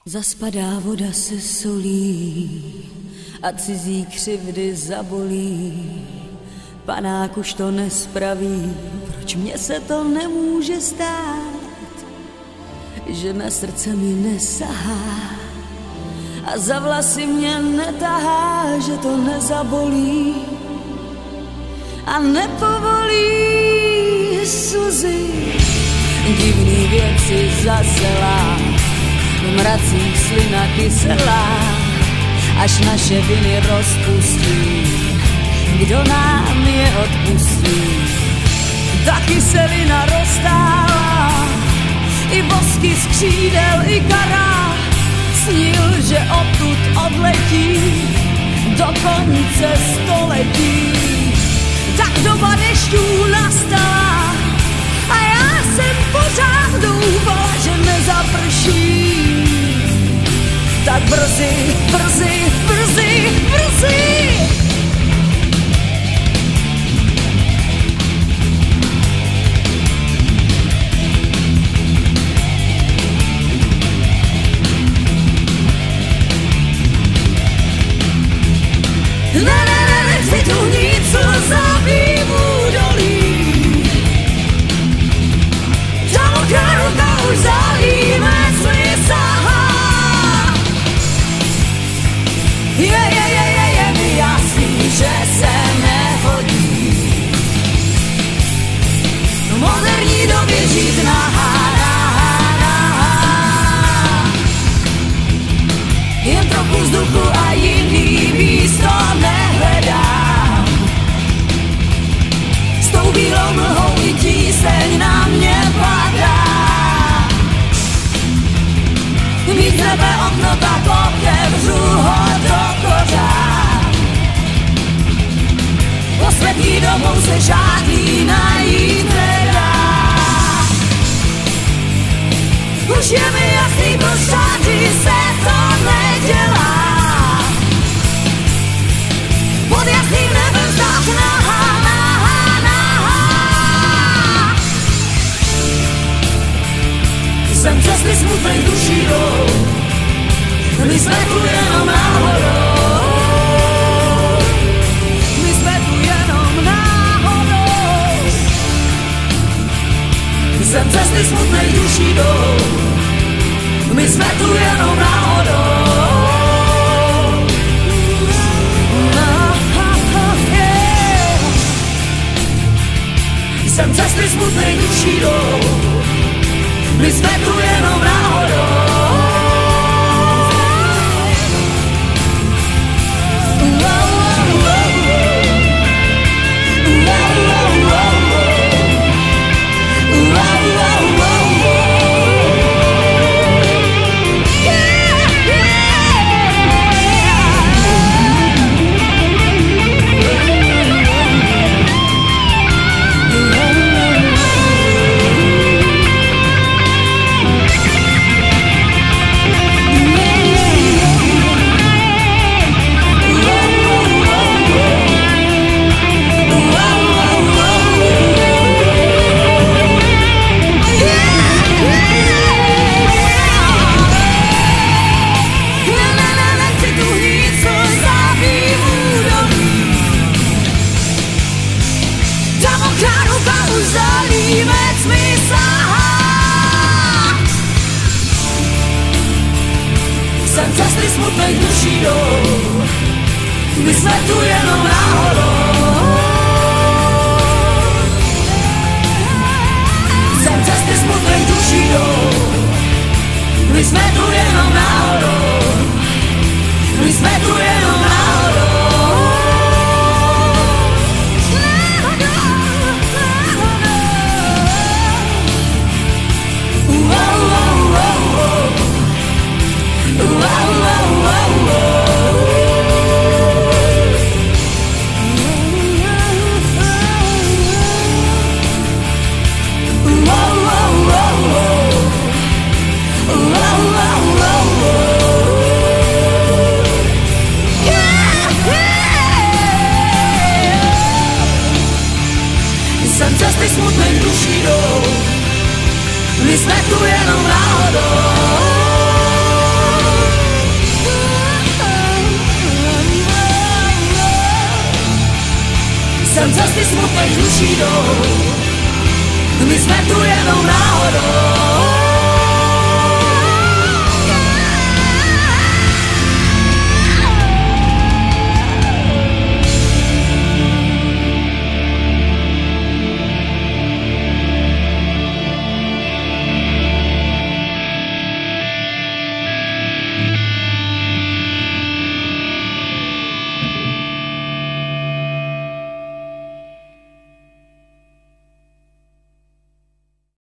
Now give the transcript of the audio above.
Zaspadá voda se solí a cizí křivdy zabolí. Panák už to nespraví, proč mně se to nemůže stát, že na srdce mi nesahá a za vlasy mě netahá, že to nezabolí a nepovolí slzy. Divný věci zaselá, v mracích slina kyselá, až naše viny rozpustí, kdo nám je odpustí. Ta kyselina roztála, i bosky z křídel, i kara, snil, že odtud odletí do konce století. Tak doba dešťů nastala a já jsem pořád doufala, že nezaprší. Tak brzy, brzy, brzy, brzy. Nechci tu nic slzavým údolí. Ta mokrá ruka už zalíme sly sahá. Je mi jasný, že se nehodí v moderní době žít nahá. Jen trochu vzduchu a jiný místo nehledám. S tou bílou mlhou i tíseň na mě padá. Mít nebe okno, tak otevřu ho do kořán. Poslední dobou se žádný najít nedá. Už je mi jasný, proč tady se to nedělá. Pod jasným nebem vztah nahá, nahá, nahá. Jsem cesty smutnej duší jdou, my jsme tu jenom náhodou. My jsme tu jenom náhodou. Jsem cesty smutnej duší jdou, my jsme tu jenom náhodou. Jsem cesty smutnej duší jdou, my jsme tu jenom náhodou. Jsem cesty smutnej duší jdou, my jsme tu jenom náhodou. Jsem cesty smutnej duší jdou, my jsme tu jenom náhodou. My jsme tu jenom náhodou. Jsem cesty smutnej duší jdou, my jsme tu jenom náhodou. sem cesty smutnej duší jdou. My jsme tu jenom náhodou.